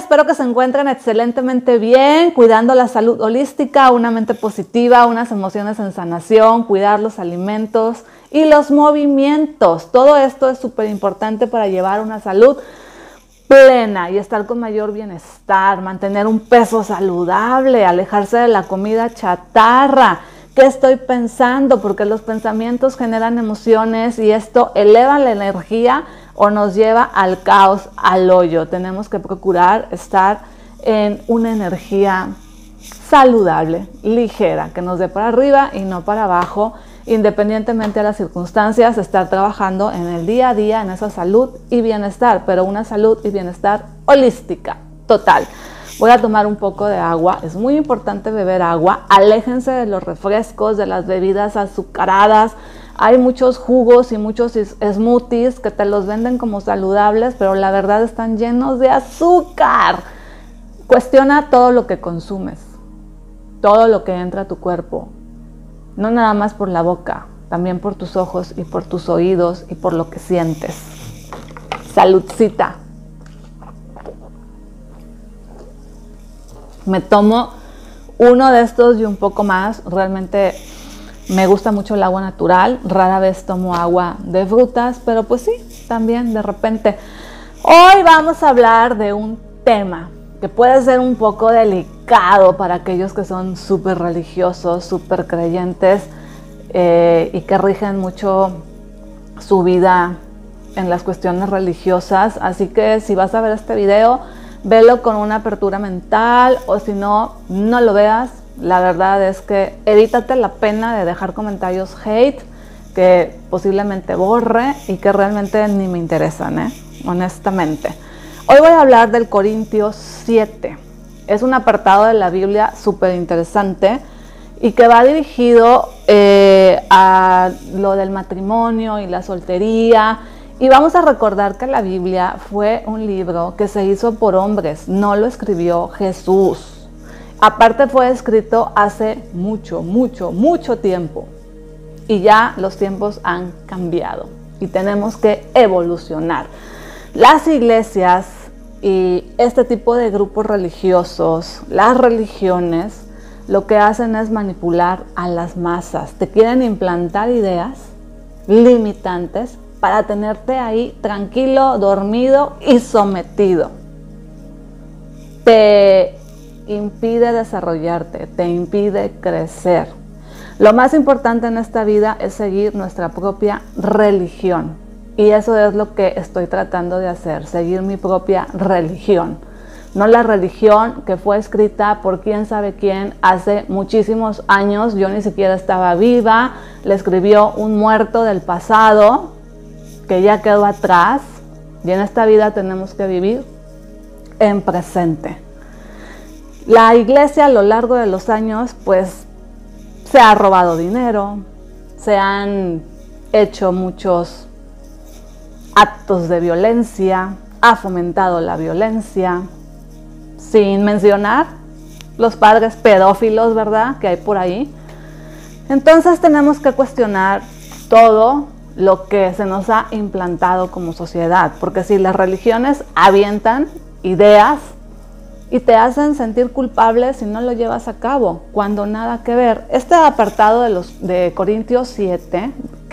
espero que se encuentren excelentemente bien, cuidando la salud holística, una mente positiva, unas emociones en sanación, cuidar los alimentos y los movimientos. Todo esto es súper importante para llevar una salud plena y estar con mayor bienestar, mantener un peso saludable, alejarse de la comida chatarra. ¿Qué estoy pensando? Porque los pensamientos generan emociones y esto eleva la energía o nos lleva al caos, al hoyo. Tenemos que procurar estar en una energía saludable, ligera, que nos dé para arriba y no para abajo, independientemente de las circunstancias, estar trabajando en el día a día en esa salud y bienestar, pero una salud y bienestar holística, total. Voy a tomar un poco de agua, es muy importante beber agua, aléjense de los refrescos, de las bebidas azucaradas. Hay muchos jugos y muchos smoothies que te los venden como saludables, pero la verdad están llenos de azúcar. Cuestiona todo lo que consumes, todo lo que entra a tu cuerpo. No nada más por la boca, también por tus ojos y por tus oídos y por lo que sientes. Saludcita. Me tomo uno de estos y un poco más. Realmente me gusta mucho el agua natural. Rara vez tomo agua de frutas, pero pues sí, también de repente. Hoy vamos a hablar de un tema que puede ser un poco delicado para aquellos que son súper religiosos, súper creyentes y que rigen mucho su vida en las cuestiones religiosas. Así que si vas a ver este video, velo con una apertura mental, o si no, no lo veas. La verdad es que evítate la pena de dejar comentarios hate que posiblemente borre y que realmente ni me interesan, honestamente. Hoy voy a hablar del Corintios 7. Es un apartado de la Biblia súper interesante y que va dirigido a lo del matrimonio y la soltería. Y vamos a recordar que la Biblia fue un libro que se hizo por hombres, no lo escribió Jesús. Aparte fue escrito hace mucho tiempo. Y ya los tiempos han cambiado y tenemos que evolucionar. Las iglesias y este tipo de grupos religiosos, las religiones, lo que hacen es manipular a las masas. Te quieren implantar ideas limitantes para tenerte ahí tranquilo, dormido y sometido. Te impide desarrollarte, te impide crecer. Lo más importante en esta vida es seguir nuestra propia religión. Y eso es lo que estoy tratando de hacer, seguir mi propia religión. No la religión que fue escrita por quién sabe quién hace muchísimos años. Yo ni siquiera estaba viva. Le escribió un muerto del pasado que ya quedó atrás. Y en esta vida tenemos que vivir en presente. La iglesia a lo largo de los años pues se ha robado dinero, se han hecho muchos actos de violencia, ha fomentado la violencia, sin mencionar los padres pedófilos, ¿verdad?, que hay por ahí. Entonces tenemos que cuestionar todo lo que se nos ha implantado como sociedad, porque si las religiones avientan ideas y te hacen sentir culpable si no lo llevas a cabo, cuando nada que ver. Este apartado de Corintios 7,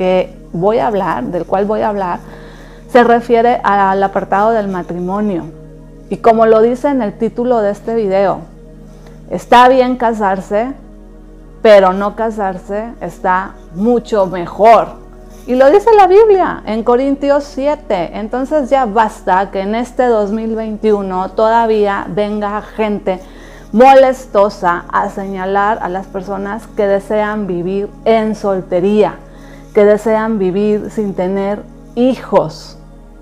del cual voy a hablar, se refiere al apartado del matrimonio. Y como lo dice en el título de este video, está bien casarse, pero no casarse está mucho mejor. Y lo dice la Biblia en Corintios 7. Entonces ya basta que en este 2021 todavía venga gente molestosa a señalar a las personas que desean vivir en soltería, que desean vivir sin tener hijos.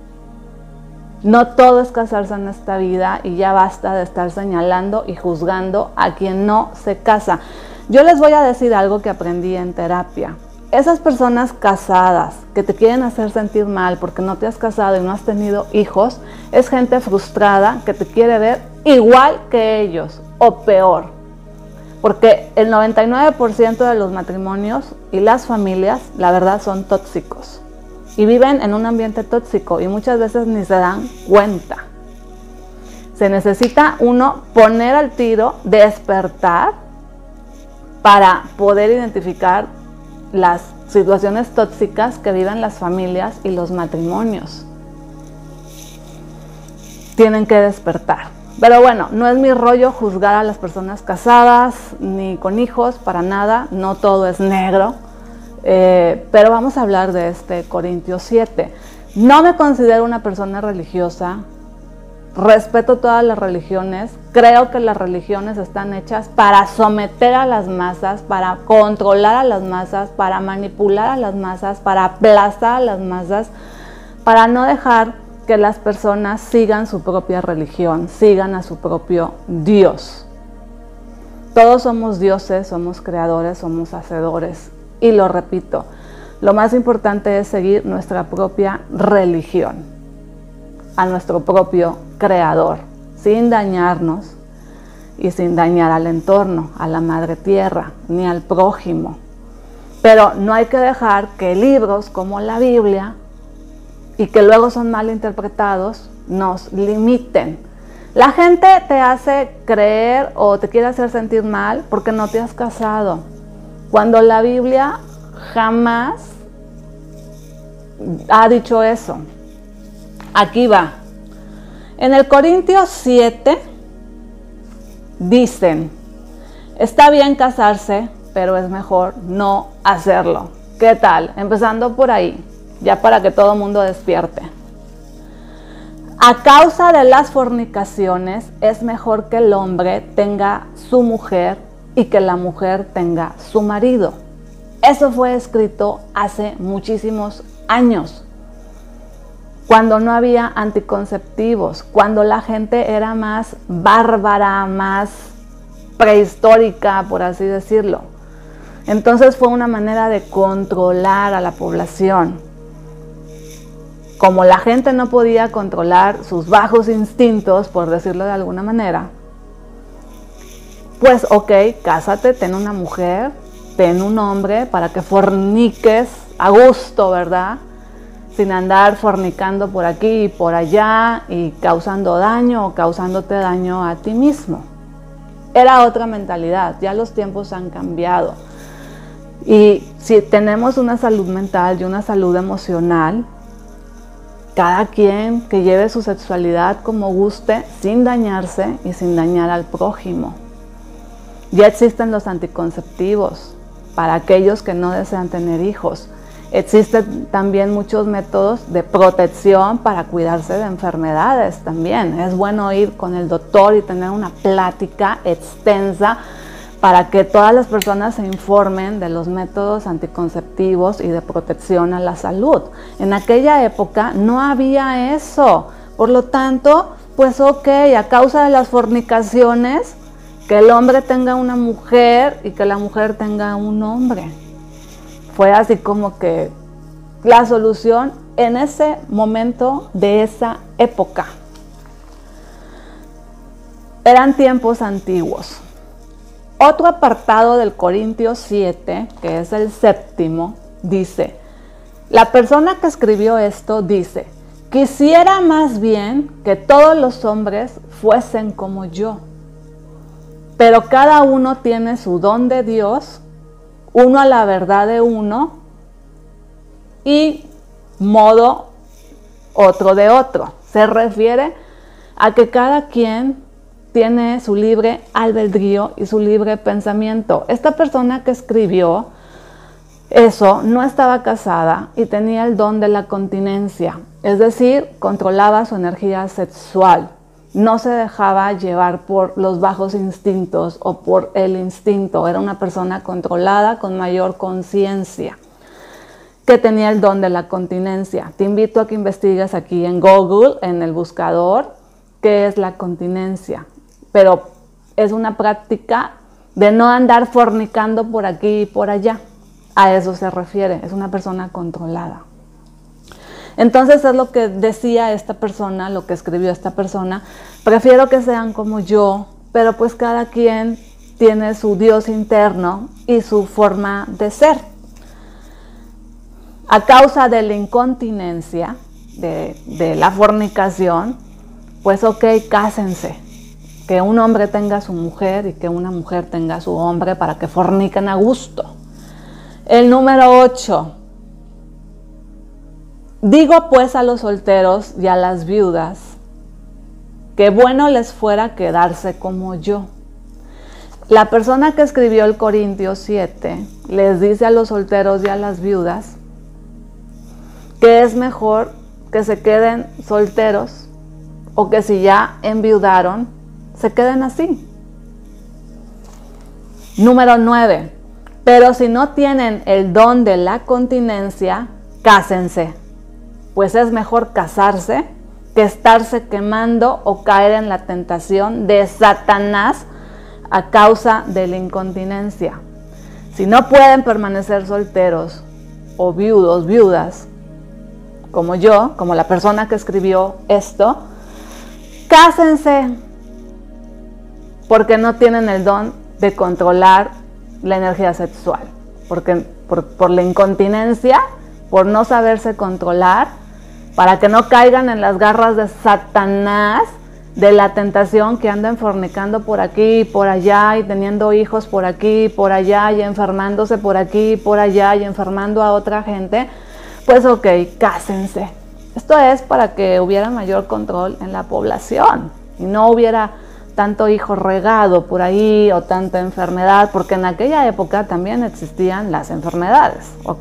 No todo es casarse en esta vida y ya basta de estar señalando y juzgando a quien no se casa. Yo les voy a decir algo que aprendí en terapia. Esas personas casadas que te quieren hacer sentir mal porque no te has casado y no has tenido hijos, es gente frustrada que te quiere ver igual que ellos o peor. Porque el 99% de los matrimonios y las familias, la verdad, son tóxicos. Y viven en un ambiente tóxico y muchas veces ni se dan cuenta. Se necesita uno poner al tiro, despertar para poder identificar las situaciones tóxicas que viven las familias y los matrimonios. Tienen que despertar. Pero bueno, no es mi rollo juzgar a las personas casadas ni con hijos, para nada, no todo es negro. Pero vamos a hablar de Corintios 7. No me considero una persona religiosa, respeto todas las religiones, creo que las religiones están hechas para someter a las masas, para controlar a las masas, para manipular a las masas, para aplastar a las masas, para no dejar que las personas sigan su propia religión, sigan a su propio Dios. Todos somos dioses, somos creadores, somos hacedores. Y lo repito, lo más importante es seguir nuestra propia religión, a nuestro propio creador, sin dañarnos y sin dañar al entorno, a la madre tierra, ni al prójimo. Pero no hay que dejar que libros como la Biblia, y que luego son mal interpretados, nos limiten. La gente te hace creer o te quiere hacer sentir mal porque no te has casado, cuando la Biblia jamás ha dicho eso. Aquí va. En el Corintios 7 dicen, está bien casarse, pero es mejor no hacerlo. ¿Qué tal? Empezando por ahí, ya para que todo el mundo despierte. A causa de las fornicaciones, es mejor que el hombre tenga su mujer y que la mujer tenga su marido. Eso fue escrito hace muchísimos años, cuando no había anticonceptivos, cuando la gente era más bárbara, más prehistórica, por así decirlo. Entonces fue una manera de controlar a la población. Como la gente no podía controlar sus bajos instintos, por decirlo de alguna manera, pues ok, cásate, ten una mujer, ten un hombre para que forniques a gusto, ¿verdad? Sin andar fornicando por aquí y por allá y causando daño o causándote daño a ti mismo. Era otra mentalidad, ya los tiempos han cambiado. Y si tenemos una salud mental y una salud emocional, cada quien que lleve su sexualidad como guste, sin dañarse y sin dañar al prójimo. Ya existen los anticonceptivos para aquellos que no desean tener hijos. Existen también muchos métodos de protección para cuidarse de enfermedades también. Es bueno ir con el doctor y tener una plática extensa para que todas las personas se informen de los métodos anticonceptivos y de protección a la salud. En aquella época no había eso. Por lo tanto, pues ok, a causa de las fornicaciones, que el hombre tenga una mujer y que la mujer tenga un hombre. Fue así como que la solución en ese momento de esa época. Eran tiempos antiguos. Otro apartado del Corintios 7, que es el 7º, dice, la persona que escribió esto dice, quisiera más bien que todos los hombres fuesen como yo, pero cada uno tiene su don de Dios, uno a la verdad de uno y modo otro de otro. Se refiere a que cada quien tiene su libre albedrío y su libre pensamiento. Esta persona que escribió eso no estaba casada y tenía el don de la continencia, es decir, controlaba su energía sexual. No se dejaba llevar por los bajos instintos o por el instinto. Era una persona controlada con mayor conciencia, que tenía el don de la continencia. Te invito a que investigues aquí en Google, en el buscador, qué es la continencia. Pero es una práctica de no andar fornicando por aquí y por allá. A eso se refiere, es una persona controlada. Entonces es lo que decía esta persona, lo que escribió esta persona. Prefiero que sean como yo, pero pues cada quien tiene su Dios interno y su forma de ser. A causa de la incontinencia, de la fornicación, pues ok, cásense. Que un hombre tenga a su mujer y que una mujer tenga a su hombre para que forniquen a gusto. El número 8. Digo pues a los solteros y a las viudas que bueno les fuera quedarse como yo. La persona que escribió el Corintios 7 les dice a los solteros y a las viudas que es mejor que se queden solteros o que si ya enviudaron, se queden así. Número 9. Pero si no tienen el don de la continencia, cásense, pues es mejor casarse que estarse quemando o caer en la tentación de Satanás a causa de la incontinencia. Si no pueden permanecer solteros o viudos, viudas, como yo, como la persona que escribió esto, cásense, porque no tienen el don de controlar la energía sexual, porque por la incontinencia, por no saberse controlar, para que no caigan en las garras de Satanás, de la tentación que andan fornicando por aquí y por allá y teniendo hijos por aquí y por allá y enfermándose por aquí y por allá y enfermando a otra gente, pues ok, cásense. Esto es para que hubiera mayor control en la población y no hubiera tanto hijo regado por ahí o tanta enfermedad, porque en aquella época también existían las enfermedades, ¿ok?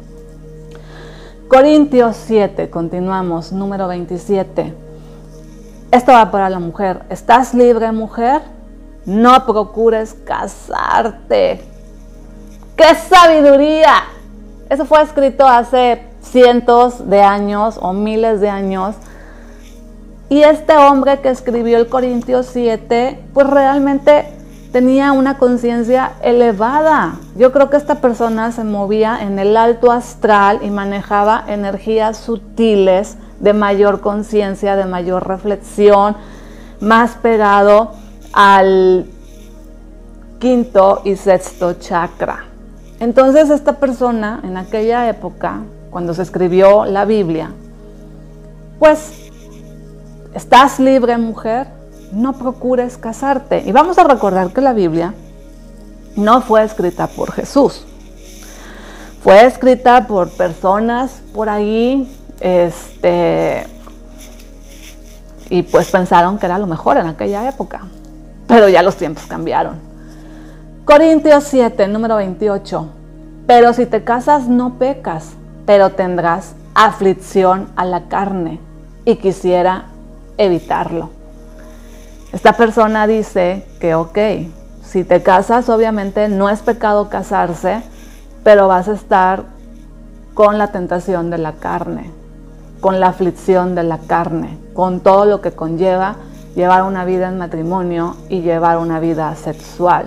Corintios 7, continuamos, número 27. Esto va para la mujer. ¿Estás libre, mujer? No procures casarte. ¡Qué sabiduría! Eso fue escrito hace cientos de años o miles de años. Y este hombre que escribió el Corintios 7, pues realmente tenía una conciencia elevada. Yo creo que esta persona se movía en el alto astral y manejaba energías sutiles de mayor conciencia, de mayor reflexión, más pegado al quinto y sexto chakra. Entonces esta persona en aquella época, cuando se escribió la Biblia, pues, ¿estás libre, mujer? No procures casarte. Y vamos a recordar que la Biblia no fue escrita por Jesús. Fue escrita por personas por ahí, y pues pensaron que era lo mejor en aquella época. Pero ya los tiempos cambiaron. Corintios 7, número 28. Pero si te casas no pecas, pero tendrás aflicción a la carne, y quisiera evitarlo. Esta persona dice que ok, si te casas obviamente no es pecado casarse, pero vas a estar con la tentación de la carne, con la aflicción de la carne, con todo lo que conlleva llevar una vida en matrimonio y llevar una vida sexual.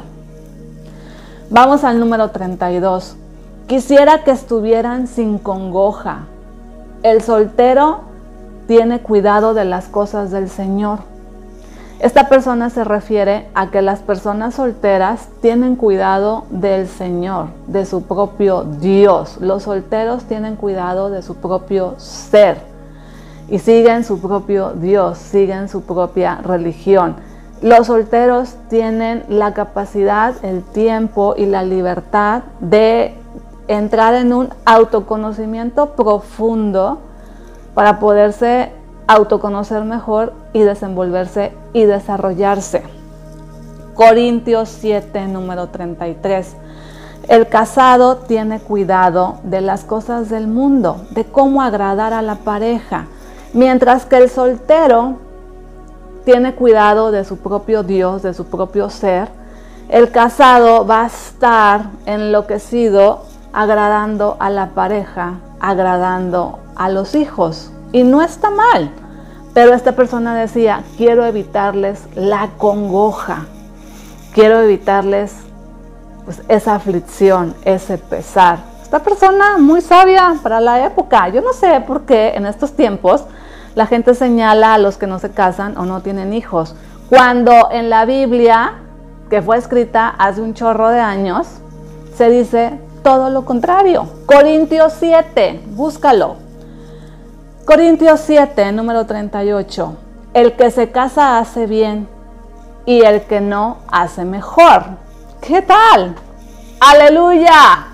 Vamos al número 32. Quisiera que estuvieran sin congoja. El soltero tiene cuidado de las cosas del Señor. Esta persona se refiere a que las personas solteras tienen cuidado del Señor, de su propio Dios. Los solteros tienen cuidado de su propio ser y siguen su propio Dios, siguen su propia religión. Los solteros tienen la capacidad, el tiempo y la libertad de entrar en un autoconocimiento profundo para poderse autoconocer mejor y desenvolverse y desarrollarse. Corintios 7, número 33. El casado tiene cuidado de las cosas del mundo, de cómo agradar a la pareja, mientras que el soltero tiene cuidado de su propio Dios, de su propio ser. El casado va a estar enloquecido agradando a la pareja, agradando a los hijos. Y no está mal, pero esta persona decía, quiero evitarles la congoja, quiero evitarles pues, esa aflicción, ese pesar. Esta persona muy sabia para la época. Yo no sé por qué en estos tiempos la gente señala a los que no se casan o no tienen hijos, cuando en la Biblia, que fue escrita hace un chorro de años, se dice todo lo contrario. Corintios 7, búscalo. Corintios 7, número 38. el que se casa hace bien y el que no hace mejor. ¿Qué tal? ¡Aleluya!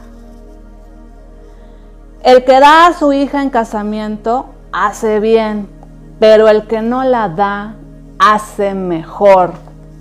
El que da a su hija en casamiento hace bien, pero el que no la da hace mejor.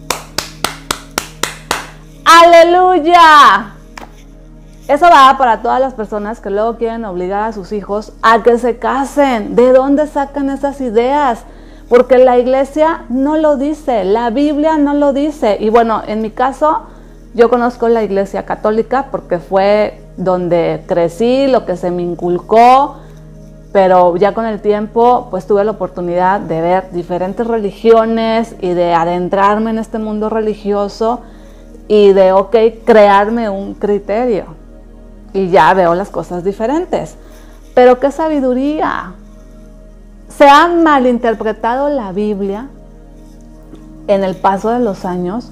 ¡Aleluya! Eso va para todas las personas que luego quieren obligar a sus hijos a que se casen. ¿De dónde sacan esas ideas? Porque la iglesia no lo dice, la Biblia no lo dice. Y bueno, en mi caso, yo conozco la iglesia católica porque fue donde crecí, lo que se me inculcó, pero ya con el tiempo pues tuve la oportunidad de ver diferentes religiones y de adentrarme en este mundo religioso y de, crearme un criterio. Y ya veo las cosas diferentes. Pero qué sabiduría. Se ha malinterpretado la Biblia en el paso de los años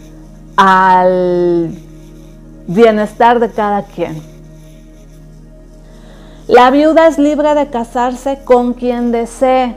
al bienestar de cada quien. La viuda es libre de casarse con quien desee.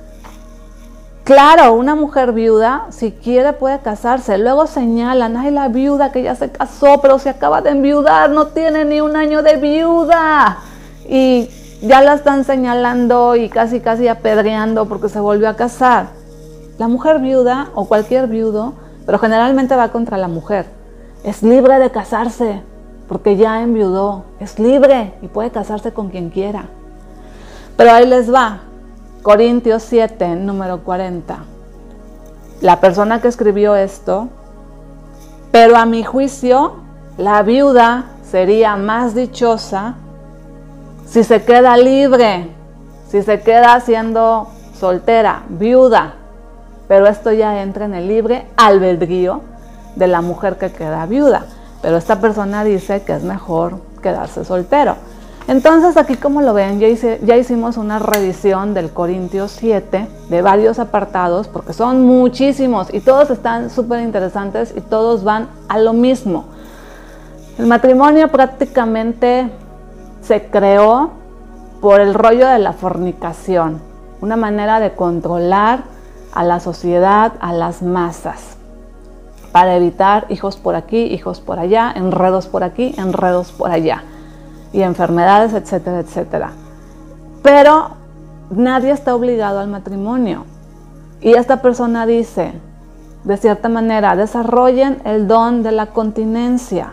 Claro, una mujer viuda, si quiere, puede casarse. Luego señalan, ay, la viuda que ya se casó, pero se acaba de enviudar, no tiene ni un año de viuda. Y ya la están señalando y casi apedreando porque se volvió a casar. La mujer viuda o cualquier viudo, pero generalmente va contra la mujer, es libre de casarse porque ya enviudó. Es libre y puede casarse con quien quiera. Pero ahí les va. Corintios 7, número 40. La persona que escribió esto, pero a mi juicio, la viuda sería más dichosa si se queda libre, si se queda siendo soltera, viuda. Pero esto ya entra en el libre albedrío de la mujer que queda viuda. Pero esta persona dice que es mejor quedarse soltero. Entonces aquí, como lo ven, ya hicimos una revisión del Corintios 7 de varios apartados, porque son muchísimos y todos están súper interesantes y todos van a lo mismo. El matrimonio prácticamente se creó por el rollo de la fornicación, una manera de controlar a la sociedad, a las masas, para evitar hijos por aquí, hijos por allá, enredos por aquí, enredos por allá, y enfermedades, etcétera, etcétera. Pero nadie está obligado al matrimonio. Y esta persona dice, de cierta manera, desarrollen el don de la continencia.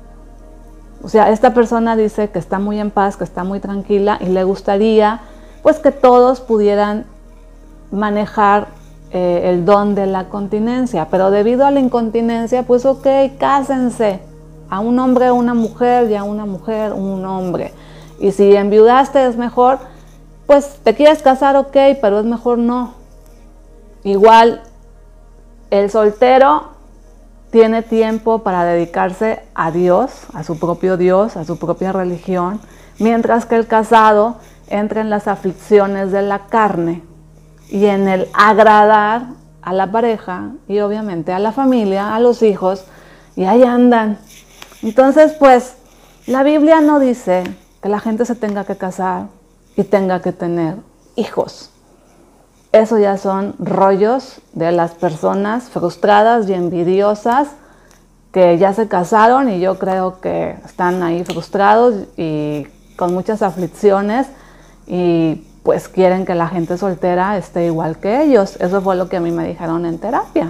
O sea, esta persona dice que está muy en paz, que está muy tranquila y le gustaría pues que todos pudieran manejar el don de la continencia. Pero debido a la incontinencia, pues cásense. A un hombre una mujer y a una mujer un hombre. Y si enviudaste es mejor, pues te quieres casar, pero es mejor no. Igual el soltero tiene tiempo para dedicarse a Dios, a su propia religión, mientras que el casado entra en las aflicciones de la carne y en el agradar a la pareja y obviamente a la familia, a los hijos, y ahí andan. Entonces, pues, la Biblia no dice que la gente se tenga que casar y tenga que tener hijos. Eso ya son rollos de las personas frustradas y envidiosas que ya se casaron y yo creo que están ahí frustrados y con muchas aflicciones y pues quieren que la gente soltera esté igual que ellos. Eso fue lo que a mí me dijeron en terapia.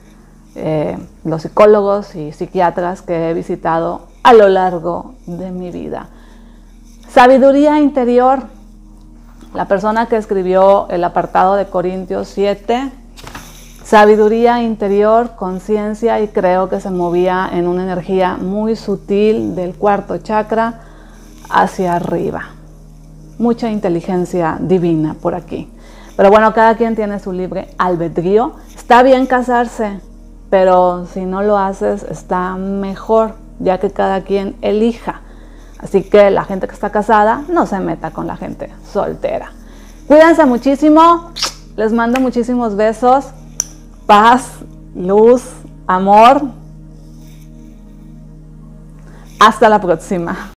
Los psicólogos y psiquiatras que he visitado a lo largo de mi vida. Sabiduría interior. La persona que escribió el apartado de Corintios 7, sabiduría interior, conciencia, y creo que se movía en una energía muy sutil del cuarto chakra hacia arriba. Mucha inteligencia divina por aquí. Pero bueno, cada quien tiene su libre albedrío. Está bien casarse, pero si no lo haces está mejor, ya que cada quien elija. Así que la gente que está casada no se meta con la gente soltera. Cuídense muchísimo, les mando muchísimos besos, paz, luz, amor. Hasta la próxima.